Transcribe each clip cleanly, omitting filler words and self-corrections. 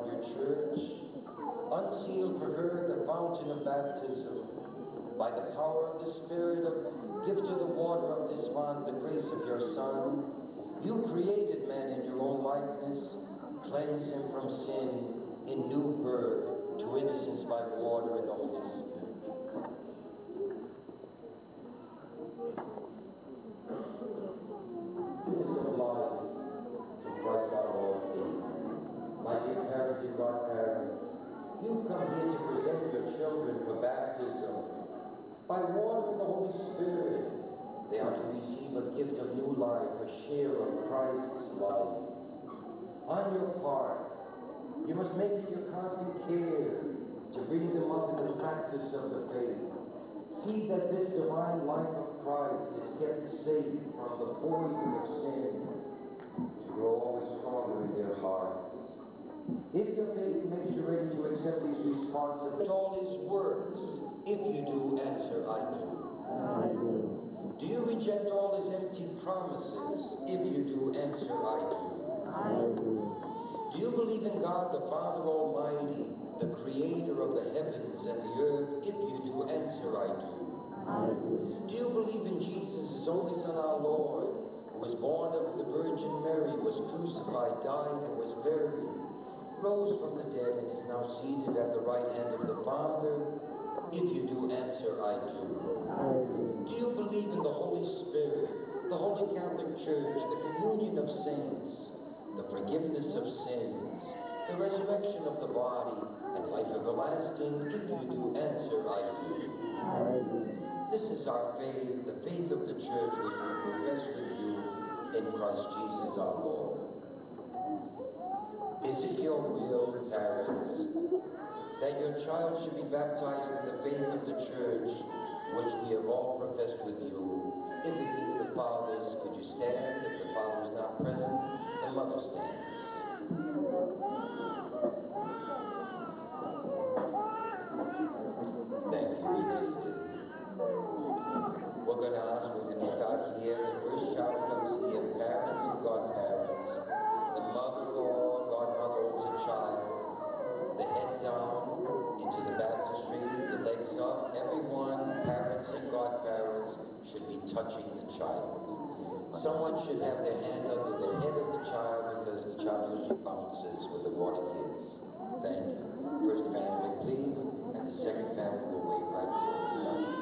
around your church. Unseal for her the fountain of baptism. By the power of the Spirit, give to the water of this font the grace of your Son. You created man in your own likeness. Cleanse him from sin in new birth to innocence by water in the Holy Spirit. Goodness of life to Christ our Lord. My dear parents and godparents, you've come here to present your children for baptism. By water in the Holy Spirit, they are to receive a gift of new life, a share of Christ's life. On your part, you must make it your constant care to bring them up in the practice of the faith. See that this divine life of Christ is kept safe from the poison of sin, to grow always stronger in their hearts. If your faith makes you ready to accept these responsibilities, all his words, if you do, answer, I do. I do. Do you reject all his empty promises? If you do, answer, I do. I do. Do you believe in God the Father Almighty, the creator of the heavens and the earth? If you do, answer, I do. I do. Do you believe in Jesus, his only Son, our Lord, who was born of the Virgin Mary, was crucified, died, and was buried, rose from the dead, and is now seated at the right hand of the Father? If you do, answer, I do. I do. Do you believe in the Holy Spirit, the Holy Catholic Church, the communion of saints, the forgiveness of sins, the resurrection of the body, and life everlasting? If you do, answer, I do. I do. This is our faith, the faith of the Church which we profess with you in Christ Jesus our Lord. Is it your will, parents, that your child should be baptized in the faith of the Church, which we have all professed with you? If it be the fathers, could you stand? If the father is not present, the mother stands. Thank you. Be seated. We're going to start here. The first child comes here, parents and godparents. The mother or godmother holds a child, the head down into the baptistry, the legs up. Everyone, parents and godparents, should be touching the child. Someone should have their hand under the head of the child because the child usually bounces when the water hits. Thank you. First family, please, and the second family will wait right here on the side.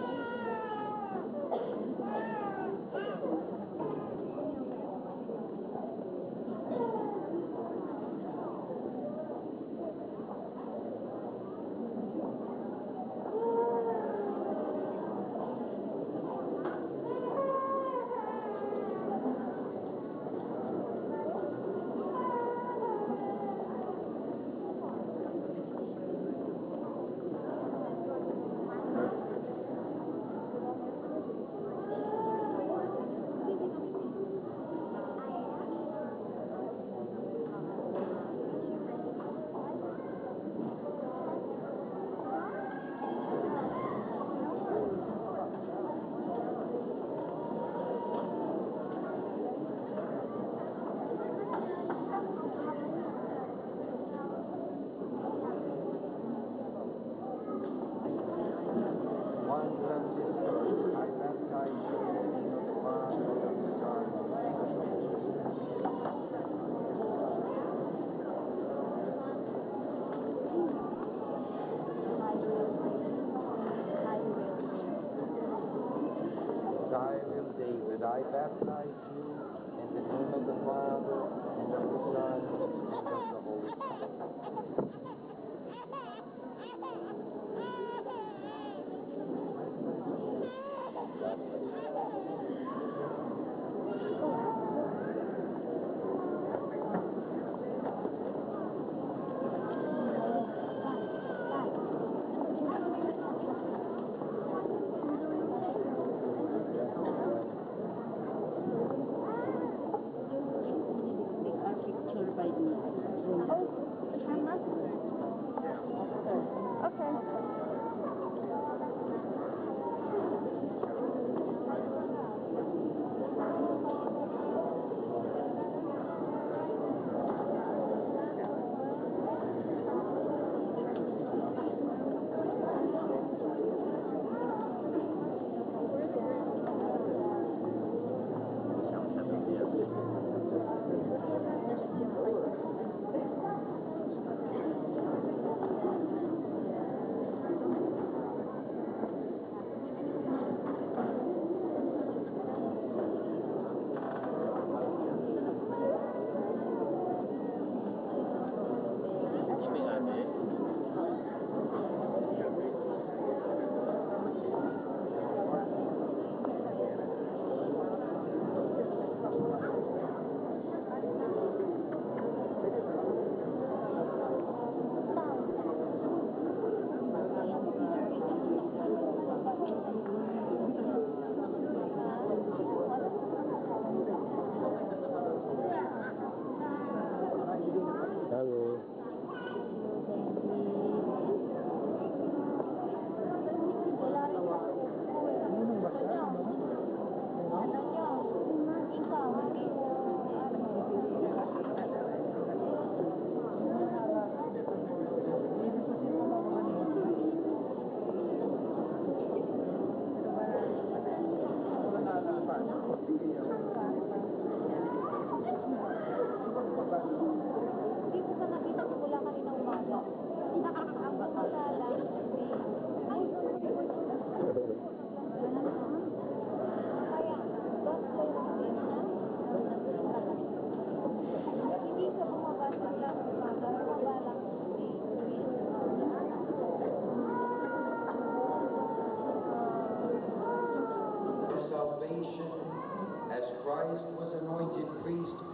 David, I baptize you in the name of the Father, and of the Son, and of the Holy Spirit.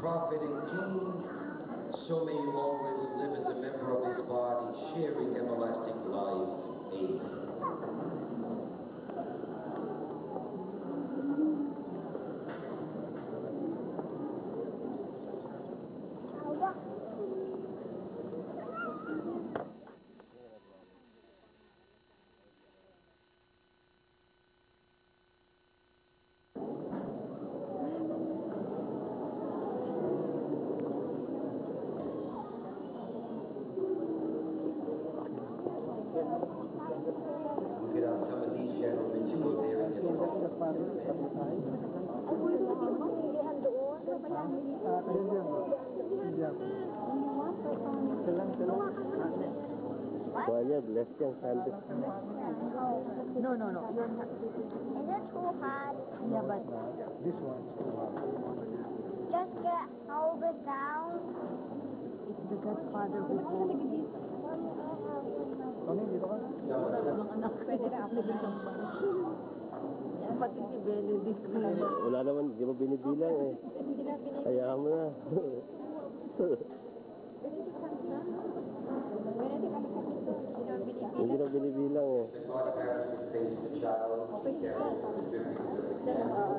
prophet and king, so may you always live as a member of his body, sharing everlasting life. Amen. We could ask some of these gentlemen to go there and get the Soalnya bless yang cantik. No. Is it too hard? Yeah, but This one's too hard. just hold it down. It's the Godfather who holds it. Tony, dito ka? Mga anak, pwede na application ba? Pati si Benedict. Wala naman, di mo binibilang eh. Hayaan mo na. Hindi na binibilang eh. The godparents would face the child, carrying the drippings of the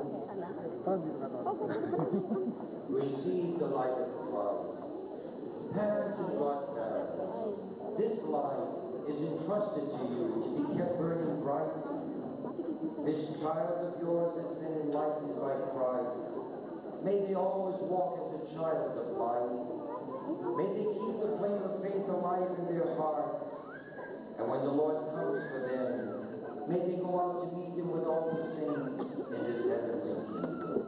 candle. Receive the light of Christ. Parents and godparents, this light is entrusted to you to be kept burning bright. This child of yours has been enlightened by Christ. May they always walk as a child of light. May they keep the flame of faith alive in their hearts. And when the Lord comes for them, may they go out to meet him with all the saints in his heavenly kingdom.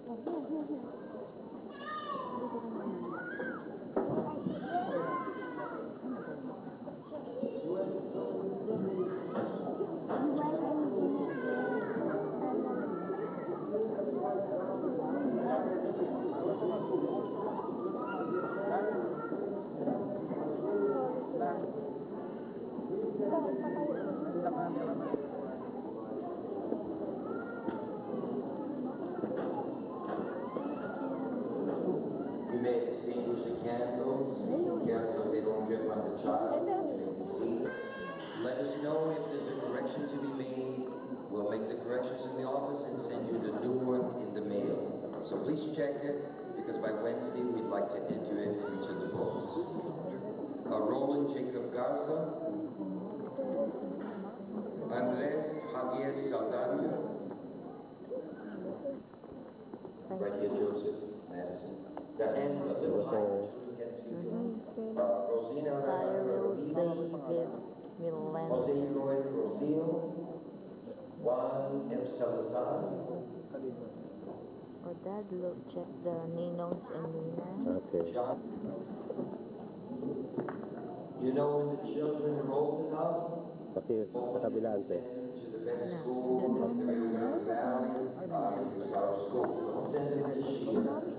You may extinguish the candles, careful they don't drip on the child, they may be seen. Let us know if there's a correction to be made. We'll make the corrections in the office and send you the new one in the mail. So please check it, because by Wednesday we'd like to enter it into the books. Roland Jacob Garza, Andres Javier Saldana, right here, Joseph Madison. The end of the line. Rosina David Milan. Jose Roy Rosillo, Juan M. Salazar, Oh, Dad, look, check the Ninos and Nina. Okay. John. You know when the children are old enough, Kasi sa kabila ante. to the best school of the Rio Grande Valley, is our school. Don't send them this year.